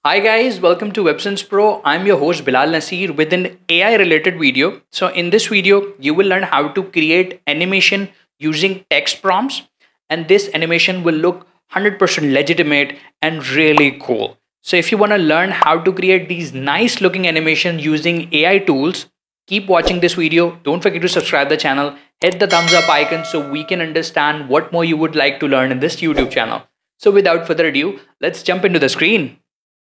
Hi guys, welcome to WebSense Pro. I'm your host Bilal Nasir with an AI related video. So in this video, you will learn how to create animation using text prompts, and this animation will look 100% legitimate and really cool. So if you want to learn how to create these nice looking animations using AI tools, keep watching this video. Don't forget to subscribe the channel, hit the thumbs up icon so we can understand what more you would like to learn in this YouTube channel. So without further ado, let's jump into the screen.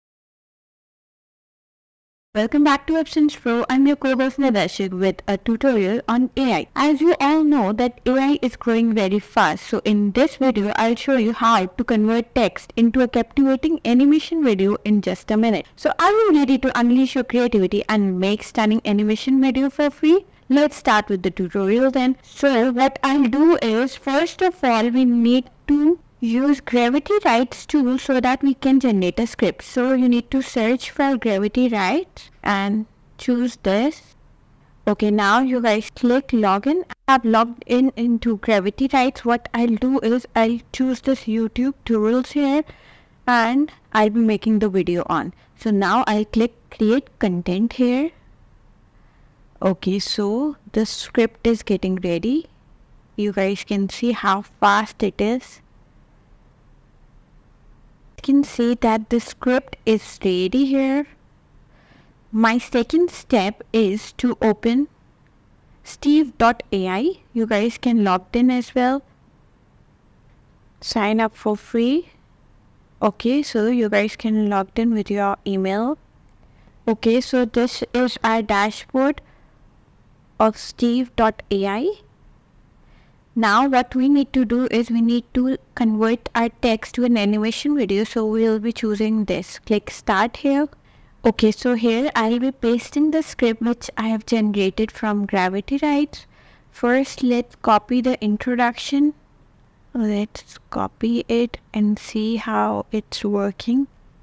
Welcome back to WebSense Pro. I'm your co-host Nadashik with a tutorial on AI. As you all know that AI is growing very fast. So in this video, I'll show you how to convert text into a captivating animation video in just a minute. So are you ready to unleash your creativity and make stunning animation video for free? Let's start with the tutorial then. So what I'll do is, first of all, we need to use gravity rights tool so that we can generate a script. So you need to search for gravity rights and choose this. Okay, now you guys click login. I've logged in into gravity rights. What I'll do is I'll choose this YouTube tutorials here and I'll be making the video on. So now I'll click create content here. Okay, so the script is getting ready. You guys can see how fast it is. You can see that the script is ready here. My second step is to open Steve.ai. You guys can log in as well. Sign up for free. Okay, so you guys can log in with your email. Okay, so this is our dashboard of Steve.ai. Now what we need to do is we need to convert our text to an animation video. So we'll be choosing this. Click start here. Okay, so here I'll be pasting the script which I have generated from gravity rights. First, let's copy the introduction. Let's copy it and see how it's working.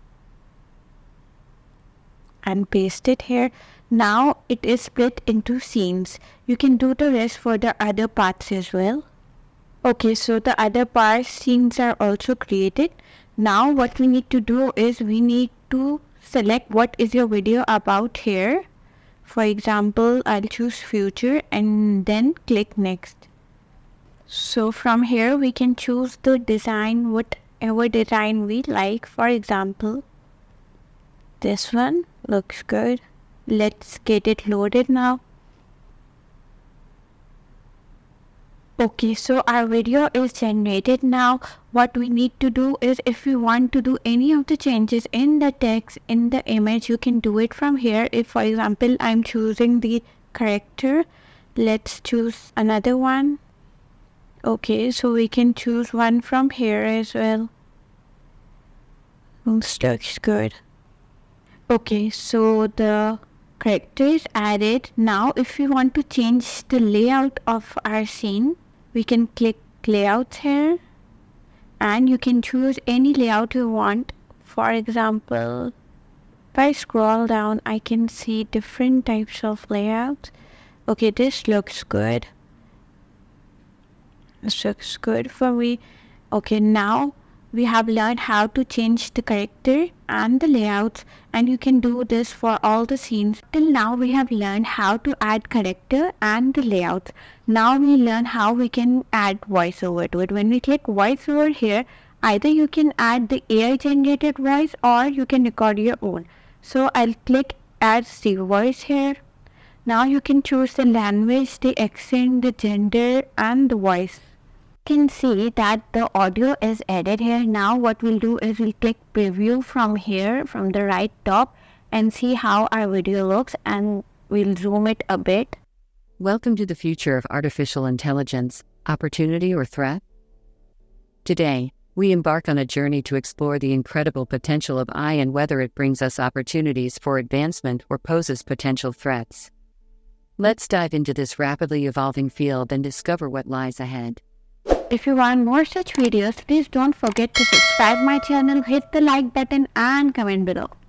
And paste it here. Now it is split into scenes. You can do the rest for the other parts as well. Okay, so the other parts scenes are also created. Now what we need to do is we need to select what is your video about here. For example, I'll choose future and then click next. So from here we can choose the design, whatever design we like. For example, this one looks good. Let's get it loaded now. Okay, so our video is generated now. What we need to do is, if we want to do any of the changes in the text, in the image, you can do it from here. If for example, I'm choosing the character, let's choose another one. Okay, so we can choose one from here as well. Looks good. Okay, so the character is added. Now if we want to change the layout of our scene, we can click layouts here and you can choose any layout you want. For example, if I scroll down, I can see different types of layouts. Okay, this looks good. This looks good for me. Okay, now we have learned how to change the character and the layouts, and you can do this for all the scenes. Till now we have learned how to add character and the layouts. Now we learn how we can add voiceover to it. When we click voiceover here, either you can add the AI generated voice or you can record your own. So I'll click add the voice here. Now you can choose the language, the accent, the gender and the voice. Can see that the audio is added here. Now what we'll do is we'll click preview from here, from the right top, and see how our video looks, and we'll zoom it a bit. Welcome to the future of artificial intelligence, opportunity or threat? Today, we embark on a journey to explore the incredible potential of AI and whether it brings us opportunities for advancement or poses potential threats. Let's dive into this rapidly evolving field and discover what lies ahead. If you want more such videos, please don't forget to subscribe my channel, hit the like button and comment below.